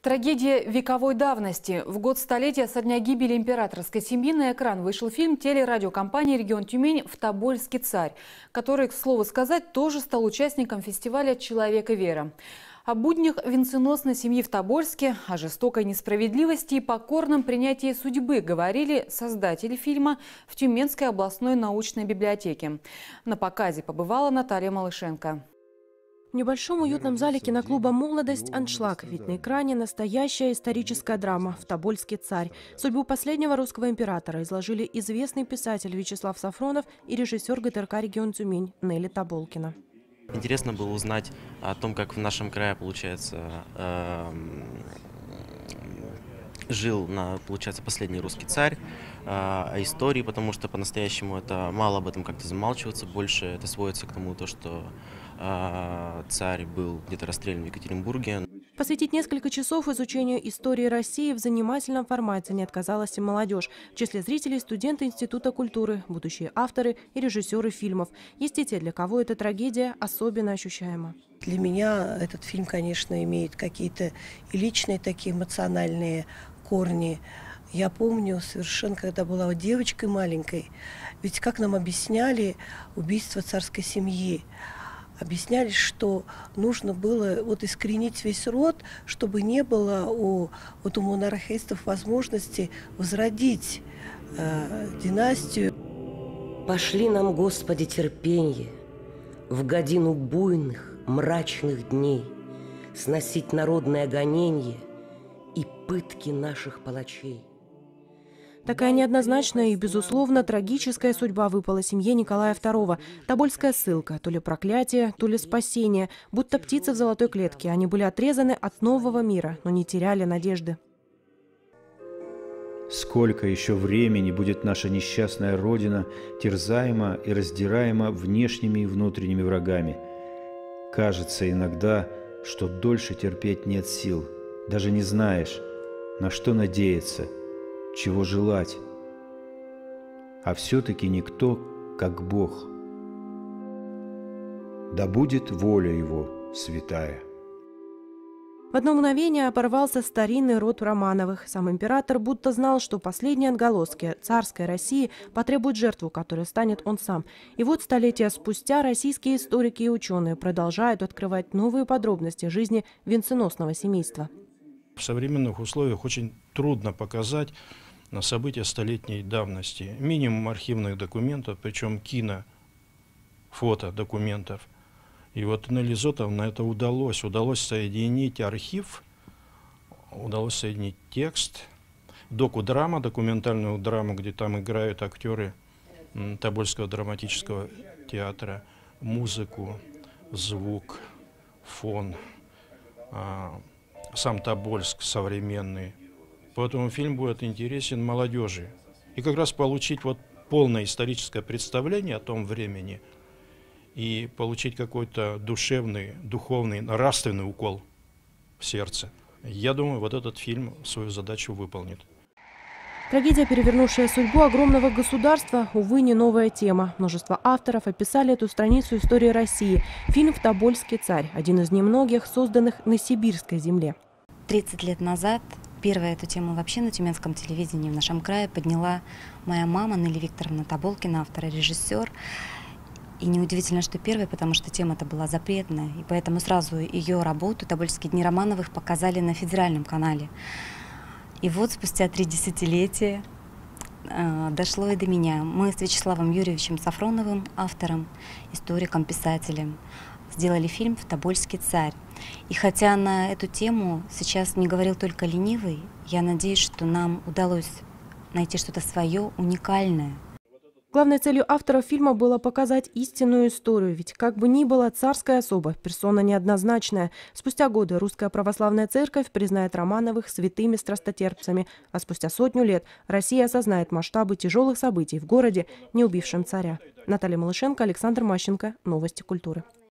Трагедия вековой давности. В год столетия со дня гибели императорской семьи на экран вышел фильм телерадиокомпании «Регион Тюмень» «Тобольский царь», который, к слову сказать, тоже стал участником фестиваля «Человек и вера». О буднях венценосной семьи в Тобольске, о жестокой несправедливости и покорном принятии судьбы говорили создатели фильма в Тюменской областной научной библиотеке. На показе побывала Наталья Малышенко. В небольшом уютном зале киноклуба «Молодость» аншлаг, ведь на экране настоящая историческая драма «В Тобольский царь». Судьбу последнего русского императора изложили известный писатель Вячеслав Сафронов и режиссер ГТРК «Регион Тюмень» Нелли Тоболкина. Интересно было узнать о том, как в нашем крае, получается, жил, получается, последний русский царь, о истории, потому что по-настоящему это мало об этом как-то замалчивается, больше это сводится к тому, что царь был где-то расстрелян в Екатеринбурге. Посвятить несколько часов изучению истории России в занимательном формате не отказалась и молодежь. В числе зрителей студенты Института культуры, будущие авторы и режиссеры фильмов. Есть и те, для кого эта трагедия особенно ощущаема. Для меня этот фильм, конечно, имеет какие-то и личные такие эмоциональные корни. Я помню совершенно, когда была девочкой маленькой, ведь как нам объясняли убийство царской семьи, объясняли, что нужно было искоренить весь род, чтобы не было у монархистов возможности возродить династию. Пошли нам, Господи, терпенье в годину буйных, мрачных дней сносить народное гоненье и пытки наших палачей. Такая неоднозначная и, безусловно, трагическая судьба выпала семье Николая II. Тобольская ссылка, то ли проклятие, то ли спасение. Будто птицы в золотой клетке. Они были отрезаны от нового мира, но не теряли надежды. Сколько еще времени будет наша несчастная Родина терзаема и раздираема внешними и внутренними врагами? Кажется иногда, что дольше терпеть нет сил. Даже не знаешь, на что надеяться, чего желать. А все-таки никто, как Бог. Да будет воля Его святая. В одно мгновение оборвался старинный род Романовых. Сам император будто знал, что последние отголоски царской России потребуют жертву, которой станет он сам. И вот столетия спустя российские историки и ученые продолжают открывать новые подробности жизни венценосного семейства. В современных условиях очень трудно показать события столетней давности. Минимум архивных документов, причем фотодокументов. И вот Нелли Зотовна это удалось. Удалось соединить архив, удалось соединить текст, докудрама, документальную драму, где там играют актеры Тобольского драматического театра, музыку, звук, фон, сам Тобольск современный. Поэтому фильм будет интересен молодежи. И как раз получить полное историческое представление о том времени и получить какой-то душевный, духовный, нравственный укол в сердце. Я думаю, этот фильм свою задачу выполнит. Трагедия, перевернувшая судьбу огромного государства, увы, не новая тема. Множество авторов описали эту страницу истории России. Фильм «В Тобольский царь» – один из немногих, созданных на сибирской земле. 30 лет назад первая эту тему вообще на тюменском телевидении в нашем крае подняла моя мама Нелли Викторовна Тоболкина, автор и режиссер. И неудивительно, что первая, потому что тема-то была запретная, и поэтому сразу ее работу «Тобольские дни Романовых» показали на федеральном канале. И вот спустя 3 десятилетия дошло и до меня. Мы с Вячеславом Юрьевичем Сафроновым, автором, историком, писателем, сделали фильм «В Тобольский царь». И хотя на эту тему сейчас не говорил только ленивый, я надеюсь, что нам удалось найти что-то свое, уникальное. Главной целью авторов фильма было показать истинную историю, ведь как бы ни было, царская особа – персона неоднозначная. Спустя годы Русская Православная Церковь признает Романовых святыми страстотерпцами, а спустя 100 лет Россия осознает масштабы тяжелых событий в городе, не убившем царя. Наталья Малышенко, Александр Мащенко. Новости культуры.